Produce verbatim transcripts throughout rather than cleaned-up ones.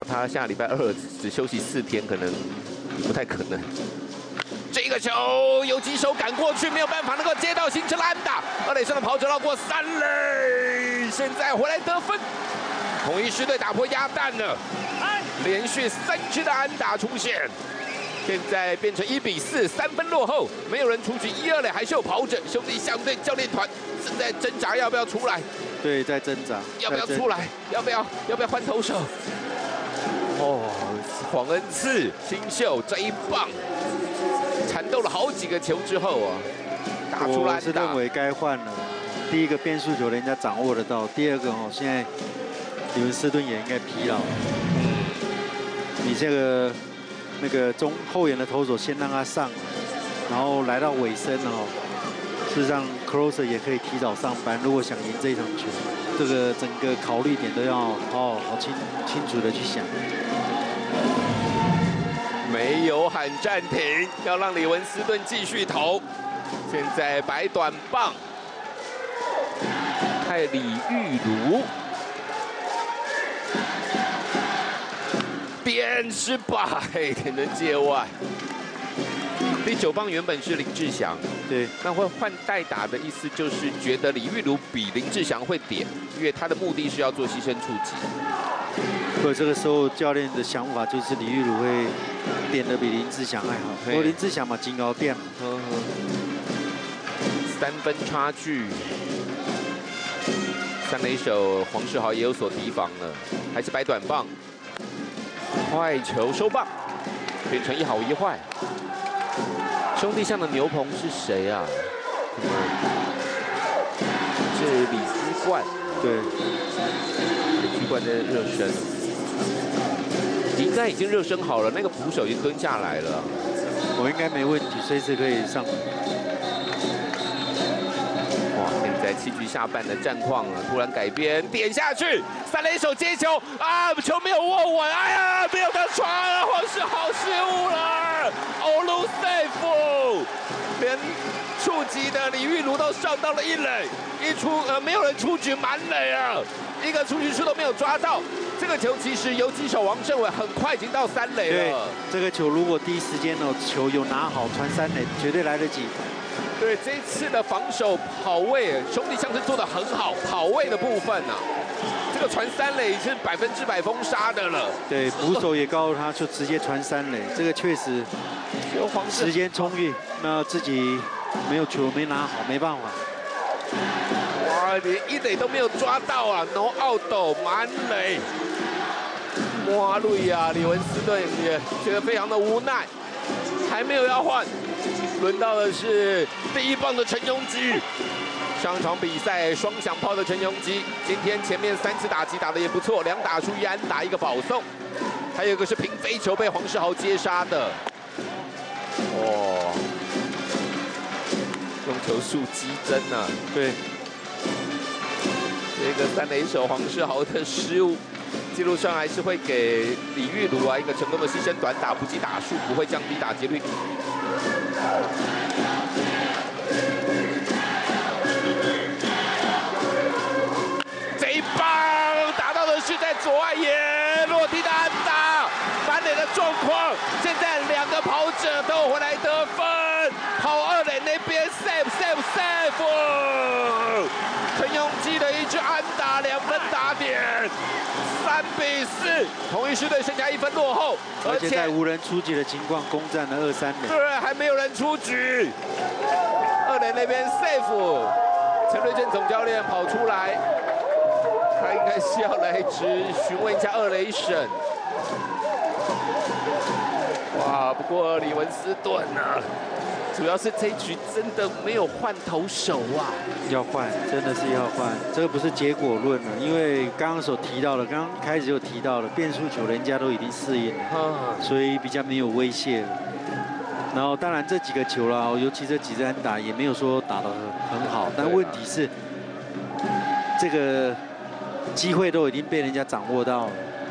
他下礼拜二只休息四天，可能不太可能。这个球有几手赶过去，没有办法能够接到，形成了安打。二垒上的跑者绕过三垒，现在回来得分。统一狮队打破鸭蛋了，连续三支的安打出现。 现在变成一比四，三分落后，没有人出局，一二垒还是有跑者。兄弟象队教练团正在挣扎，要不要出来？ 对，在挣扎。 要不要出来？要不要？要不要换投手？哦，黄恩赐新秀这一棒，缠斗了好几个球之后啊，打出来。 我是认为该换了。第一个变速球人家掌握得到，第二个哦，现在李文斯顿也应该疲劳。你这个。 那个中后援的投手先让他上，然后来到尾声哦，事实上 closer 也可以提早上班。如果想赢这一场球，这个整个考虑点都要哦好清清楚的去想。 没有喊暂停，要让李文斯顿继续投。现在摆短棒，派李玉如。 边失败，点人界外。第九棒原本是林志祥， 对， 那会换代打的意思就是觉得李玉如比林志祥会点，因为他的目的是要做牺牲触击。 所以这个时候教练的想法就是李玉如会点的比林志祥还好。不过林志祥嘛，金高点，呵呵。 三分差距，三垒手黄世豪也有所提防了，还是摆短棒。 快球收棒，变成一好一坏。兄弟象的牛棚是谁啊？是李思冠， 对， 李思冠的热身，应该已经热身好了。那个捕手已经蹲下来了， 我应该没问题，随时可以上。 哇！现在七局下半的战况了，突然改编，点下去，三垒手接球啊，球没有握稳，哎呀，没有得传了，黄世豪失误了 ，Olu safe， 连触及的李玉如都上到了一垒，一出呃没有人出局满垒啊，一个出局数都没有抓到。这个球其实游击手王胜伟很快已经到三垒了。 这个球如果第一时间哦球有拿好传三垒，绝对来得及。 对这一次的防守跑位，兄弟象是做得很好，跑位的部分啊，这个传三垒是百分之百封杀的了。 对，捕手也告诉他，就直接传三垒，这个确实时间充裕，那自己没有球没拿好，没办法。 哇，连一垒都没有抓到啊 ，no out 满垒。哇，路易啊，李文斯顿也觉得非常的无奈，还没有要换。 轮到的是第一棒的陈庸基，上场比赛双响炮的陈庸基，今天前面三次打击打得也不错，两打出一安打一个保送，还有一个是平飞球被黄世豪接杀的，哇，用球数击真啊！ 对， 这个三垒手黄世豪的失误，记录上还是会给李玉如啊一个成功的牺牲短打，不计打数，不会降低打击率。 这一棒打到的是在左外野落地的安打，满垒的状况。现在两个跑者都回来得分，跑二垒那边 save save save， 陈庸基的一支安打，两分打点，三比四，同一狮队剩下一分落后， 而且在无人出局的情况攻占了二三垒， 对，还没有人出局。二垒那边 safe， 陈瑞正总教练跑出来，他应该是要来只询问一下二垒审。哇，不过李文斯顿啊，主要是这一局真的没有换投手啊。 要换，真的是要换，这个不是结果论了，因为刚刚所提到的，刚刚开始就提到了变速球，人家都已经适应了，所以比较没有威胁了。然后当然这几个球啦，尤其这几支安打也没有说打得很很好，但问题是这个机会都已经被人家掌握到了。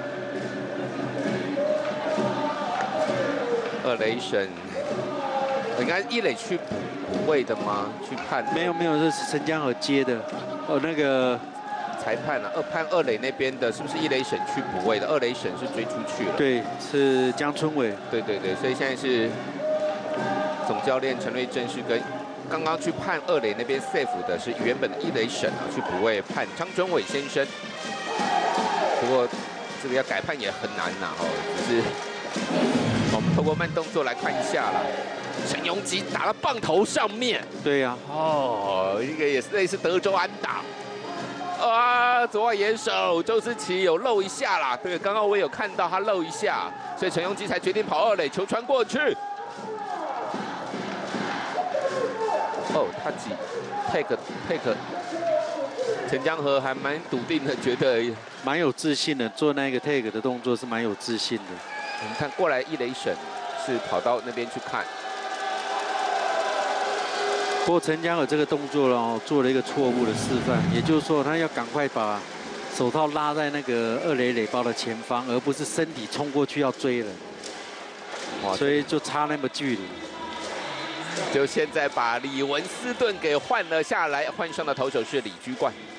二垒审，应该一垒去补补位的吗？去判？ 没有没有，这是陈江河接的，哦那个裁判啊，二判二垒那边的是不是一垒审去补位的？二垒审是追出去了。 对，是江春伟。 对对对，所以现在是总教练陈瑞正是跟刚刚去判二垒那边 safe 的是原本的一垒审啊，去补位判张春伟先生。不过这个要改判也很难呐、哦，只是我们透过慢动作来看一下啦。陈鏞基打到棒头上面。 对呀、 啊。哦，一个也是类似德州安打。啊，左外野手周思齐有漏一下啦。对，刚刚我有看到他漏一下，所以陈鏞基才决定跑二垒，球传过去。哦，他几 take take。陈江河还蛮笃定的，觉得蛮有自信的，做那个 take 的动作是蛮有自信的。 我们看过来一垒审是跑到那边去看。 不过陈江河这个动作哦，做了一个错误的示范，也就是说他要赶快把手套拉在那个二垒垒包的前方，而不是身体冲过去要追人。所以就差那么距离。 就现在把李文斯顿给换了下来，换上的投手是李居冠。